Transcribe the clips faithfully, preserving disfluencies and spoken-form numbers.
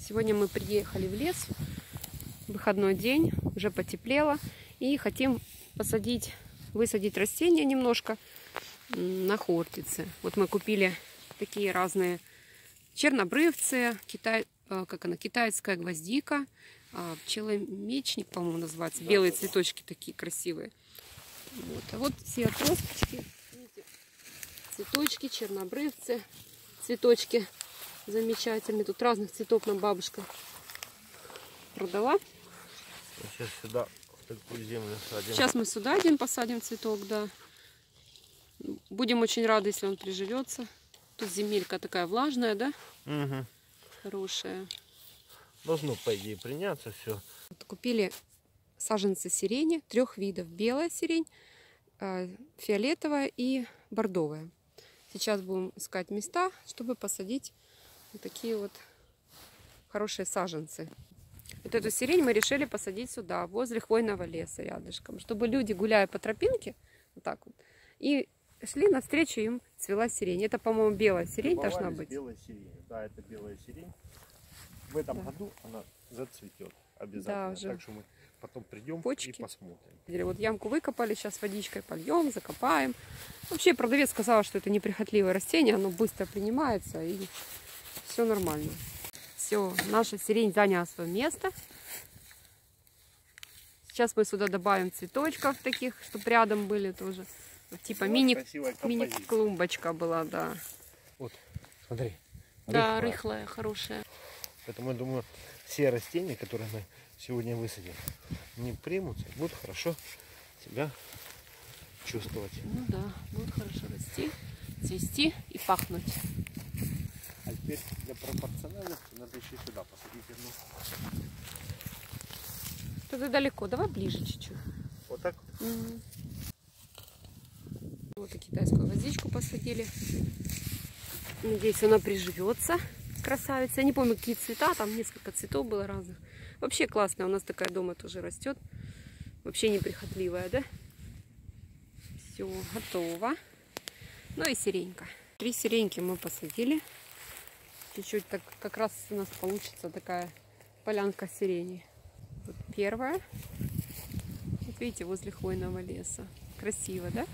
Сегодня мы приехали в лес, выходной день, уже потеплело, и хотим посадить, высадить растения немножко на хортице. Вот мы купили такие разные чернобрывцы, китай, как она, китайская гвоздика, пчеломечник, по-моему, называется. Белые цветочки такие красивые. Вот. А вот все отросточки, видите, цветочки, чернобрывцы, цветочки замечательные. Тут разных цветов нам бабушка продала. Сейчас сюда, в такую землю садим. Сейчас мы сюда один посадим цветок, да. Будем очень рады, если он приживется. Тут земелька такая влажная, да? Угу. Хорошая. Должно, по идее, приняться все. Вот купили саженцы сирени трех видов. Белая сирень, фиолетовая и бордовая. Сейчас будем искать места, чтобы посадить вот такие вот хорошие саженцы. Вот эту сирень мы решили посадить сюда, возле хвойного леса рядышком, чтобы люди, гуляя по тропинке, вот так вот, и шли навстречу, им цвела сирень. Это, по-моему, белая сирень должна быть. Белая сирень. Да, это белая сирень. В этом да. году она зацветет обязательно. Да, уже. Так что мы потом придем Почки. и посмотрим. Вот ямку выкопали, сейчас водичкой польем, закопаем. Вообще продавец сказал, что это неприхотливое растение, оно быстро принимается и все нормально. Все, наша сирень заняла свое место. Сейчас мы сюда добавим цветочков таких, чтобы рядом были тоже. Вот, типа мини-клумбочка мини была, да. Вот, смотри. Да, рыхлая, рыхлая, хорошая. Поэтому я думаю, все растения, которые мы сегодня высадим, не примутся, будут хорошо себя чувствовать. Ну да, будут хорошо расти, цвести и пахнуть. А теперь для пропорциональности надо еще сюда посадить одну. Туда далеко, давай ближе чуть-чуть. Вот так? Угу. Вот и китайскую гвоздичку посадили. Надеюсь, она приживется. Красавица. Я не помню, какие цвета, там несколько цветов было разных. Вообще классно, у нас такая дома тоже растет. Вообще неприхотливая, да? Все, готово. Ну и сиренька. Три сиреньки мы посадили. Чуть-чуть так как раз у нас получится такая полянка сирени. Вот первая. Вот видите, возле хвойного леса. Красиво, да?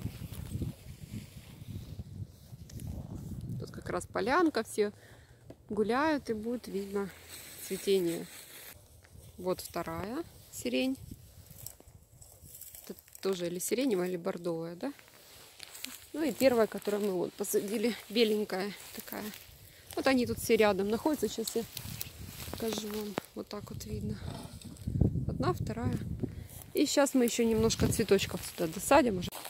Тут как раз полянка, все гуляют и будет видно цветение. Вот вторая сирень. Это тоже или сиреневая, или бордовая, да? Ну и первая, которую мы вот посадили, беленькая такая. Вот они тут все рядом находятся. Сейчас я покажу вам. Вот так вот видно. Одна, вторая. И сейчас мы еще немножко цветочков сюда досадим уже.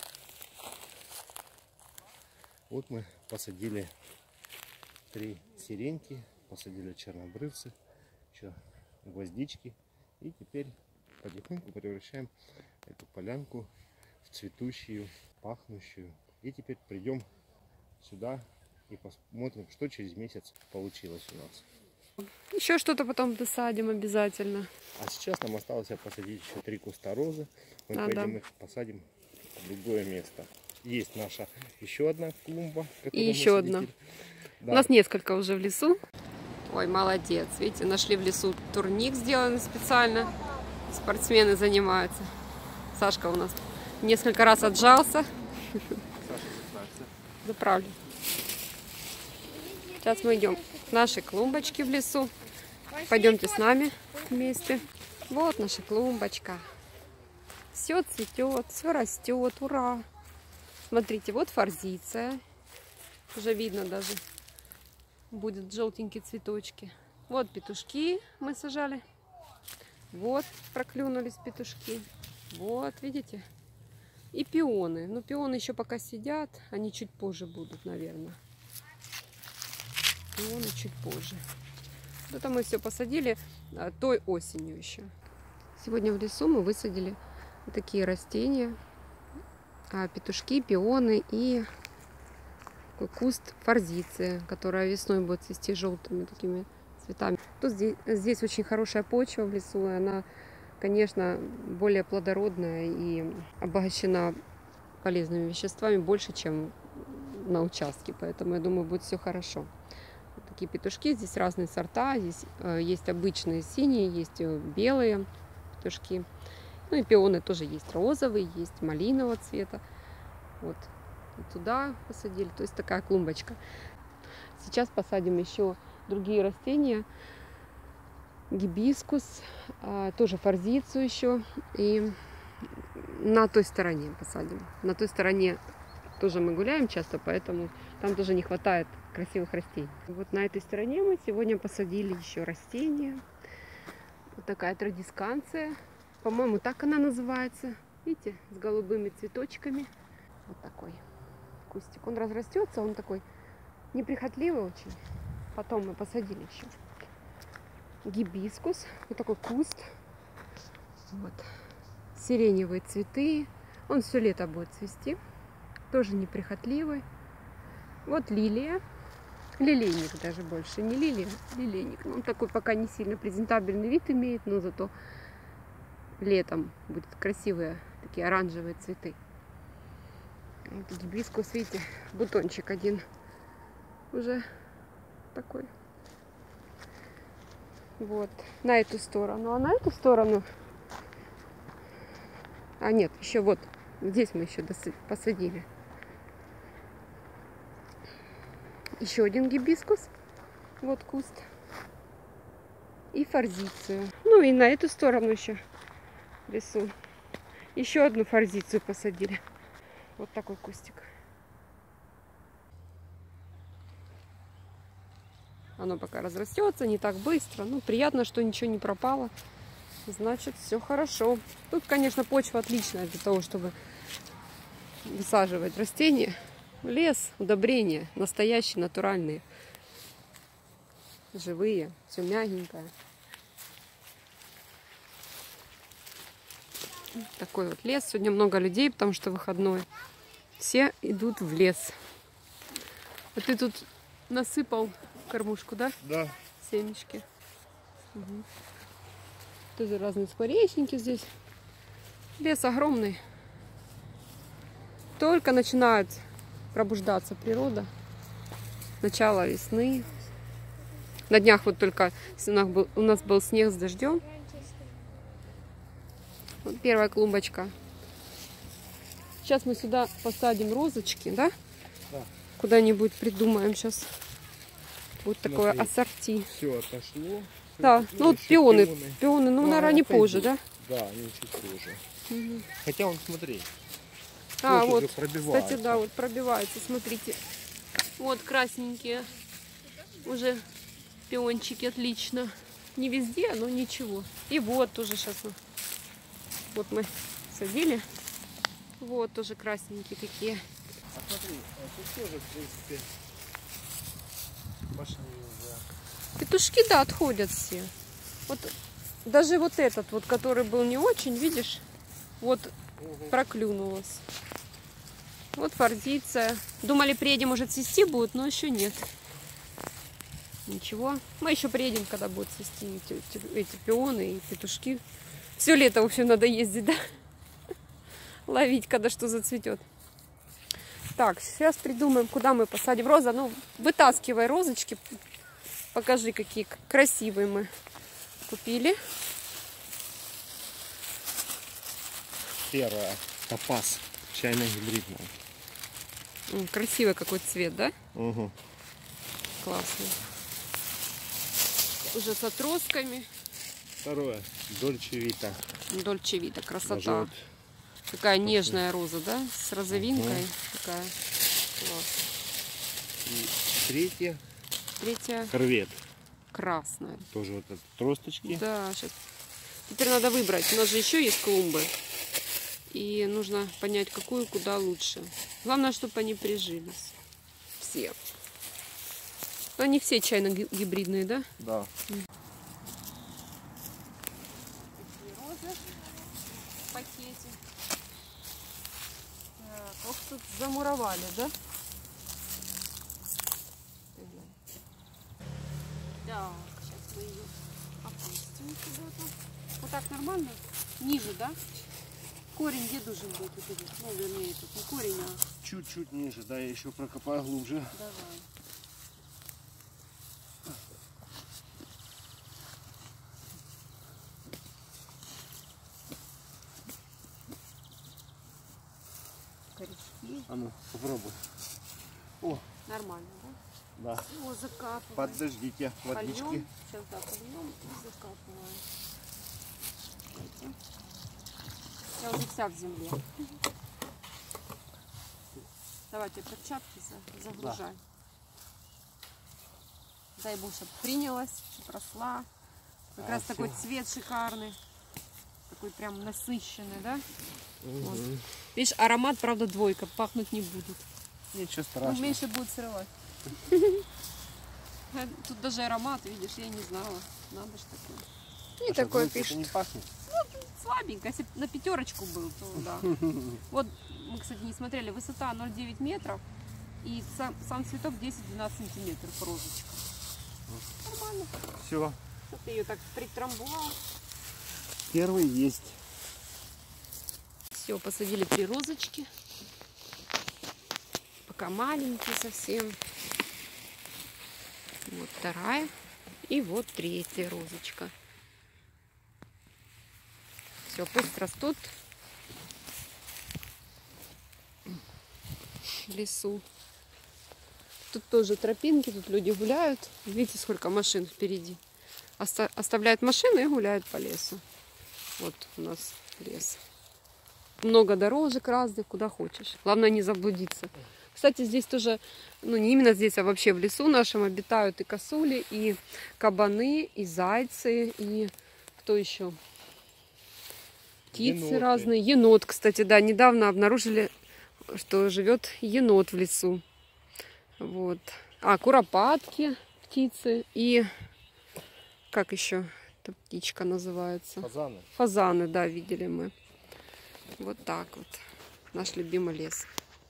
Вот мы посадили три сиреньки, посадили чернобрывцы, еще гвоздички. И теперь потихоньку превращаем эту полянку в цветущую, пахнущую. И теперь придем сюда и посмотрим, что через месяц получилось у нас. Еще что-то потом досадим обязательно. А сейчас нам осталось посадить еще три куста розы. Мы а, пойдем да. их посадим в другое место. Есть наша еще одна клумба. И еще одна. Да. У нас несколько уже в лесу. Ой, молодец. Видите, нашли в лесу турник, сделанный специально. Спортсмены занимаются. Сашка у нас несколько раз отжался. Заправлю. Сейчас мы идем к нашей клумбочке в лесу. Пойдемте с нами вместе. Вот наша клумбочка. Все цветет, все растет. Ура! Смотрите, вот форзиция. Уже видно даже. Будут желтенькие цветочки. Вот петушки мы сажали. Вот проклюнулись петушки. Вот, видите? И пионы. Ну, пионы еще пока сидят. Они чуть позже будут, наверное. Пионы чуть позже. Это мы все посадили а, той осенью еще. Сегодня в лесу мы высадили такие растения. А, петушки, пионы и такой куст форзиции, которая весной будет цвести желтыми такими цветами. Тут здесь, здесь очень хорошая почва в лесу, и она, конечно, более плодородная и обогащена полезными веществами больше, чем на участке, поэтому я думаю, будет все хорошо. Вот такие петушки. Здесь разные сорта. Здесь э, есть обычные синие, есть белые петушки. Ну и пионы тоже есть розовые, есть малинового цвета. Вот. И туда посадили. То есть такая клумбочка. Сейчас посадим еще другие растения. Гибискус, э, тоже форзицию еще. И на той стороне посадим. На той стороне тоже мы гуляем часто, поэтому там тоже не хватает красивых растений. Вот на этой стороне мы сегодня посадили еще растения. Вот такая традисканция. По-моему, так она называется. Видите, с голубыми цветочками. Вот такой кустик. Он разрастется, он такой неприхотливый очень. Потом мы посадили еще гибискус. Вот такой куст. Вот. Сиреневые цветы. Он все лето будет цвести. Тоже неприхотливый. Вот лилия. Лилейник даже больше. Не лилия, лилейник. Он такой пока не сильно презентабельный вид имеет, но зато летом будут красивые такие оранжевые цветы. Вот гибискус, видите, бутончик один уже такой. Вот. На эту сторону. А на эту сторону... А нет, еще вот. Здесь мы еще посадили. Еще один гибискус. Вот куст. И форзицию. Ну и на эту сторону еще в лесу. Еще одну форзицию посадили. Вот такой кустик. Оно пока разрастется, не так быстро. Ну, приятно, что ничего не пропало. Значит, все хорошо. Тут, конечно, почва отличная для того, чтобы высаживать растения. Лес, удобрения, настоящие, натуральные, живые, все мягенькое. Такой вот лес. Сегодня много людей, потому что выходной. Все идут в лес. А ты тут насыпал кормушку, да? Да. Семечки. Угу. Тоже разные скворечники здесь. Лес огромный. Только начинает пробуждаться природа. Начало весны. На днях вот только у нас был, у нас был снег с дождем. Вот первая клумбочка. Сейчас мы сюда посадим розочки, да? Да. Куда-нибудь придумаем сейчас. Вот такое Смотри, ассорти. Все отошло. Да, ну вот пионы, пионы, пионы, ну, ну, наверное, не опять позже, будет. да? Да, они чуть позже. Угу. Хотя он, смотри, А, вот вот, уже пробивается. кстати, да, вот пробивается, смотрите. Вот красненькие уже пиончики, отлично. Не везде, но ничего. И вот тоже сейчас, вот мы садили. Вот тоже красненькие такие. А смотри, тут тоже, в принципе, пошли уже. Петушки, да, отходят все. Вот даже вот этот вот, который был не очень, видишь, вот угу. проклюнулась. Вот форзиция. Думали, приедем, уже цвести будет, но еще нет. Ничего. Мы еще приедем, когда будут цвести эти, эти, эти пионы и петушки. Все лето, в общем, надо ездить, да? Ловить, когда что зацветет. Так, сейчас придумаем, куда мы посадим. Роза, ну, вытаскивай розочки. Покажи, какие красивые мы купили. Первая. Топаз. Чайно-гибридная. Красивый какой цвет, да? Угу. Классный. Уже с отростками. Второе. Дольче Вита. Дольче Вита. Красота. Даже вот такая нежная роза, да? С розовинкой. Угу. Такая. Класс. И третье. Третья. Корвет. Красная. Тоже вот от тросточки. Да, сейчас. Теперь надо выбрать. У нас же еще есть клумбы. И нужно понять, какую куда лучше. Главное, чтобы они прижились. Все. Они все чайно-гибридные, да? Да. Такие розы в пакете. Так, ох, тут замуровали, да? Так, сейчас мы ее опустим куда-то. Вот так нормально? Ниже, да? Корень где должен быть? Ну, вернее, тут не корень, а... Чуть-чуть ниже, да, я еще прокопаю глубже. Давай. А ну, попробуй. О, Нормально, да? да. О, закапываем. Подождите, водички. Польем. Сейчас, да, польем и закапываем. Я уже вся в земле. Давайте перчатки загружай. Да. Дай бог, чтобы принялась, чтобы росла. Как а раз все. Такой цвет шикарный. Такой прям насыщенный, да? Угу. Вот. Видишь, аромат, правда, двойка. Пахнуть не будет. Ничего страшного. Ну, меньше будет срывать. Тут даже аромат, видишь, я не знала. Надо ж такое. И такое пишет. Не пахнет? Ну, слабенько. Если на пятерочку был, то да. Вот мы, кстати, не смотрели. Высота ноль целых девять десятых метров. И сам, сам цветок десять-двенадцать сантиметров. Розочка. Нормально. Все. Вот ты ее так притрамбовал. Первый есть. Все, посадили три розочки. Пока маленькие совсем. Вот вторая. И вот третья розочка. Все, пусть растут в лесу. Тут тоже тропинки, тут люди гуляют. Видите, сколько машин впереди. Оста- оставляют машины и гуляют по лесу. Вот у нас лес. Много дорожек разных, куда хочешь. Главное не заблудиться. Кстати, здесь тоже, ну не именно здесь, а вообще в лесу нашем обитают и косули, и кабаны, и зайцы, и кто еще? Птицы Еноты. Разные. Енот, кстати, да, недавно обнаружили, что живет енот в лесу. Вот. А, куропатки, птицы и как еще эта птичка называется? Фазаны. Фазаны, да, видели мы. Вот так вот. Наш любимый лес.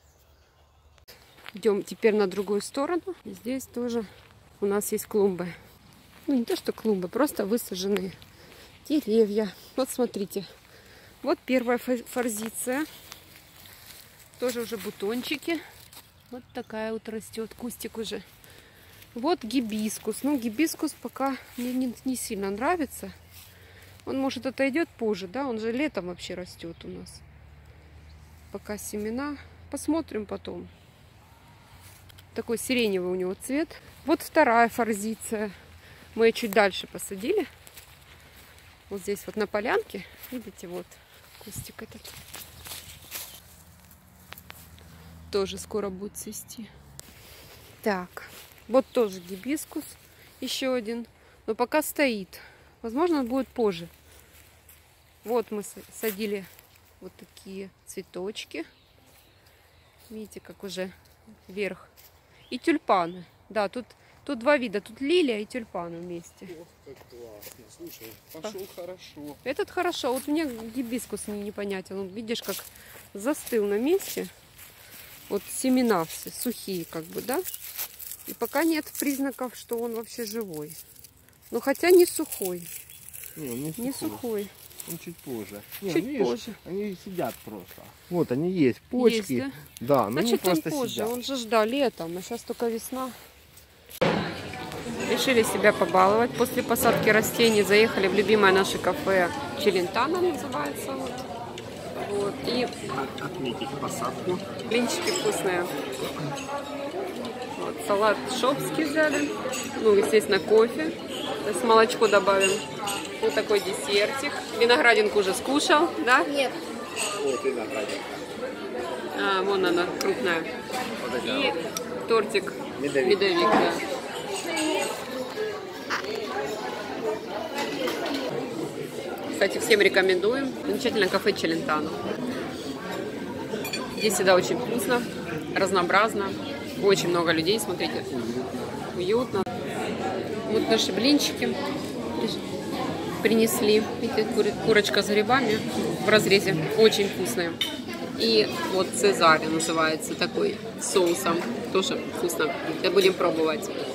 Идем теперь на другую сторону. Здесь тоже у нас есть клумбы. Ну, не то, что клумбы, просто высаженные деревья. Вот смотрите. Вот первая форзиция. Тоже уже бутончики. Вот такая вот растет, кустик уже. Вот гибискус. Ну, гибискус пока мне не, не сильно нравится. Он, может, отойдет позже, да? Он же летом вообще растет у нас. Пока семена. Посмотрим потом. Такой сиреневый у него цвет. Вот вторая форзиция. Мы ее чуть дальше посадили. Вот здесь вот на полянке. Видите, вот кустик этот. Тоже скоро будет цвести. Так, вот тоже гибискус. Еще один. Но пока стоит. Возможно, он будет позже. Вот мы садили вот такие цветочки. Видите, как уже вверх. И тюльпаны. Да, тут, тут два вида. Тут лилия и тюльпаны вместе. Ох, как классно. Слушай, пошел а. хорошо. Этот хорошо. Вот мне гибискус не непонятен. Он, видишь, как застыл на месте. Вот семена все сухие, как бы, да? И пока нет признаков, что он вообще живой. Но хотя не сухой. Не, он не сухой. Не сухой. Он чуть позже. Не, чуть видишь, позже. Они сидят просто. Вот они есть, почки. Есть, да? Да, но они просто он позже. сидят. Он же ждал летом, а сейчас только весна. Решили себя побаловать. После посадки растений заехали в любимое наше кафе Челентано называется. Вот. Вот. И отметить посадку. Блинчики вкусные. Вот. Салат шопский взяли. Ну, естественно, кофе. Сейчас молочко добавим. Вот такой десертик. Виноградинку уже скушал, да? Нет. Вот виноградинка. А, вон она, крупная. Вот и тортик медовик. медовик, да. Кстати, всем рекомендуем. Замечательное кафе Челентано. Здесь всегда очень вкусно, разнообразно. Очень много людей, смотрите. Уютно. Вот наши блинчики принесли. Видите, курочка с грибами в разрезе. Очень вкусные. И вот цезарь называется такой, с соусом. Тоже вкусно. Будем пробовать.